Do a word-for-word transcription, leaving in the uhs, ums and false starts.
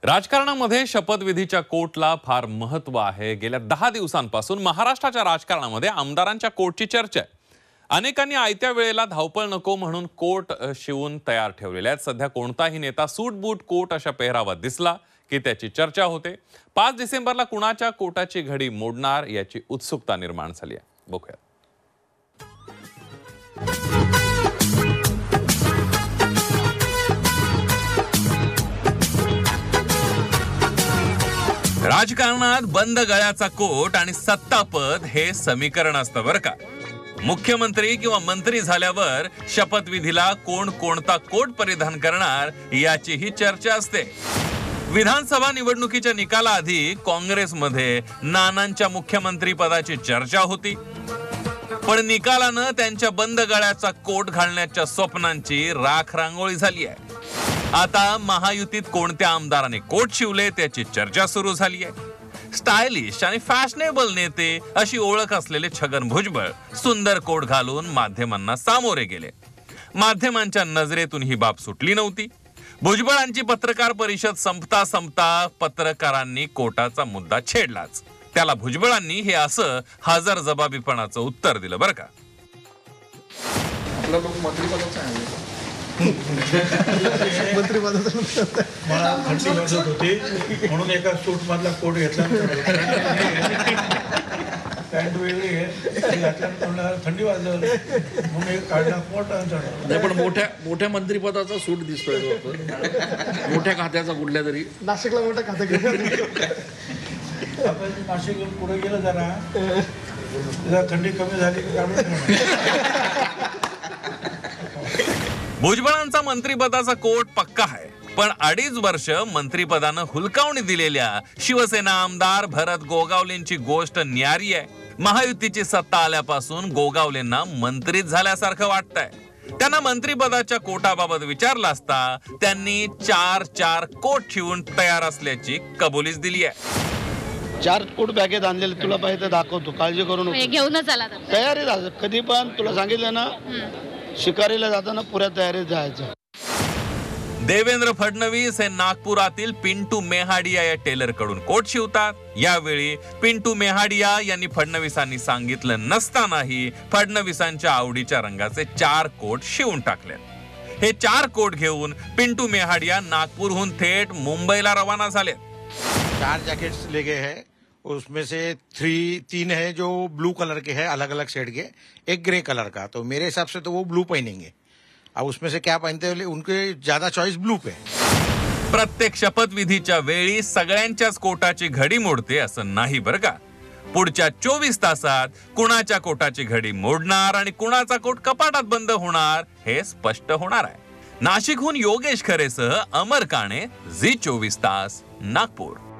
राजकारणामध्ये शपथविधीच्या कोटला फार महत्त्व आहे। गेल्या दहा दिवसांपासून महाराष्ट्राच्या राजकारणामध्ये आमदारांच्या कोटची चर्चा आहे। अनेकांनी आयत्या वेळेला धावपळ नको म्हणून कोट शिवून तयार ठेवलेले आहेत। सध्या कोणताही नेता सूट बूट कोट अशा पेहरावात दिसला की त्याची चर्चा होते। पाच डिसेंबरला कुणाच्या कोटाची घडी मोडणार याची उत्सुकता निर्माण झाली आहे। बघूया। राजकारणात बंद गळ्याचा कोट आणि सत्तापद हे समीकरण असतं बरं का। मुख्यमंत्री किंवा मंत्री झाल्यावर शपथविधीला कोण कोणता कोट परिधान करणार याचीही चर्चा असते। विधानसभा निवडणुकीच्या निकालाआधी काँग्रेसमध्ये नानांच्या मुख्यमंत्री पदाची चर्चा होती, पण निकालानं त्यांच्या बंद गळ्याचा कोट घालण्याच्या स्वप्नांची राख रांगोळी झाली आहे। आता महायुतीत कोणत्या आमदाराने कोट शिवले त्याची चर्चा सुरू झाली आहे। स्टायलिश आणि फॅशनेबल नेते अशी ओळख असलेले छगन भुजबळ सुंदर कोट घालून माध्यमांना सामोरे गेले। माध्यमांच्या नजरेतून ही बाब सुटली नव्हती। भुजबळांची पत्रकार परिषद संपता संपता पत्रकारांनी कोटाचा मुद्दा छेडलाच। त्याला भुजबळांनी हे असं हजर जबाबीपणाचं उत्तर दिलं बरं का। आपला लोक मंत्रिपदाचा आहे मंत्रिपदाचा मला थंडी वाजत होती म्हणून एका सूट मधला कोट घेतला। पॅन्ट वेगळी घातल्यानंतर थंडी वाजत म्हणून एक काढला कोट नाही, पण मोठ्या मोठ्या मंत्रिपदाचा सूट दिसतोय मोठ्या खात्याचा कुठल्या तरी नाशिकला मोठ्या खात्या घेऊन आपण नाशिक पुढे गेलं जरा जरा थंडी कमी झाली की काढून। भुजबळांचा मंत्रिपदाचा कोट पक्का आहे, पण अडीच वर्ष मंत्रिपदानं हुलकावणी दिलेल्या शिवसेना आमदार भरत गोगावलेंची गोष्ट न्यारी आहे। महायुतीची सत्ता आल्यापासून गोगावलेंना मंत्रीच झाल्यासारखं वाटतंय। त्यांना मंत्रिपदाच्या कोटाबाबत विचारलं असता त्यांनी चार चार कोट शिवून तयार असल्याची कबुलीच दिली आहे। चार कोट बॅगेत आणलेले तुला पाहिजे दाखवतो, काळजी करू नको, घेऊनच आला तयारी झालं। कधी पण तुला सांगितलं ना शिकारीला जाताना पुऱ्या तयारीत जायचं। देवेंद्र फडणवीस हे नागपुरातील पिंटू मेहाडिया या टेलर कडून कोट शिवतात। यावेळी पिंटू मेहाडिया यांनी फडणवीसांनी सांगितलं नसतानाही फडणवीसांच्या आवडीच्या रंगाचे चार कोट शिवून टाकले। हे चार कोट घेऊन पिंटू मेहाडिया नागपूरहून थेट मुंबईला रवाना झाले। चार जैकेट्स ले गए हैं, उसमें से थ्री तीन है जो ब्लू कलर के हैं, अलग अलग शेड के, एक ग्रे कलर का। तो मेरे हिसाब से तो वो ब्लू पहनेंगे। अब उसमें से क्या पहनते हैं उनके ज्यादा चॉइस ब्लू पे। प्रत्येक शपथविधीच्या वेळी सगळ्यांच्याच कोटाची घडी मोडते असं नाही बरं का। पुढच्या चोवीस तासात कुणाच्या कोटाची घडी मोडणार आणि कुणाचा कोट कपाटात बंद होणार हे स्पष्ट होणार आहे। नाशिकहून योगेश खरेसह अमर काणे, झी चोवीस तास, नागपूर।